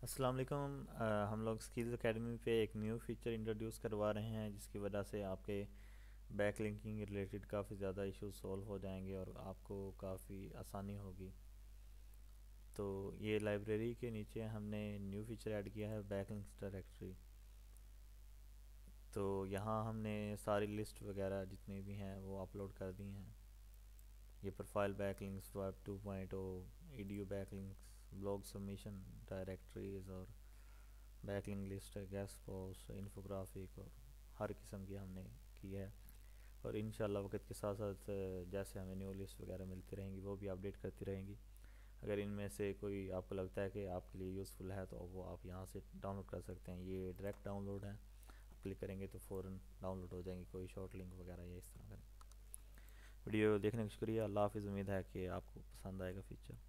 अस्सलाम वालेकुम। हम लोग स्किल्स एकेडमी पे एक न्यू फीचर इंट्रोड्यूस करवा रहे हैं जिसकी वजह से आपके बैक लिंकिंग रिलेटेड काफ़ी ज़्यादा इश्यूज सॉल्व हो जाएंगे और आपको काफ़ी आसानी होगी। तो ये लाइब्रेरी के नीचे हमने न्यू फीचर ऐड किया है, बैकलिंक्स डायरेक्टरी। तो यहाँ हमने सारी लिस्ट वगैरह जितनी भी हैं वो अपलोड कर दी हैं। ये profile backlinks, web 2.0, EDU backlinks, blog submission directories और backlink list, guest post, infographic और हर किस्म की हमने की है। और इंशाल्लाह वक्त के साथ साथ जैसे हमें न्यू लिस्ट वगैरह मिलती रहेंगी वो भी अपडेट करती रहेंगी। अगर इनमें से कोई आपको लगता है कि आपके लिए यूज़फुल है तो वो आप यहाँ से डाउनलोड कर सकते हैं। ये डायरेक्ट डाउनलोड है, आप क्लिक करेंगे तो फ़ौरन डाउनलोड हो जाएंगी, कोई शॉर्ट लिंक वगैरह या इस तरह का। वीडियो देखने का शुक्रिया। अल्लाह हाफिज़। उम्मीद है कि आपको पसंद आएगा फीचर।